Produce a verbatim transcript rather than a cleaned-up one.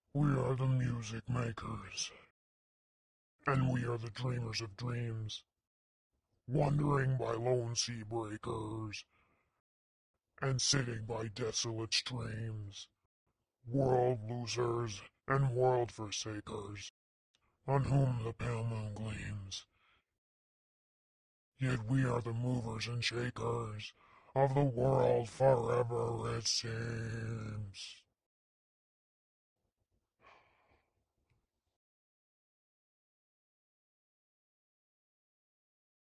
We are the music makers, and we are the dreamers of dreams, wandering by lone sea breakers, and sitting by desolate streams, world losers and world forsakers, on whom the pale moon gleams. Yet we are the movers and shakers of the world forever, it seems.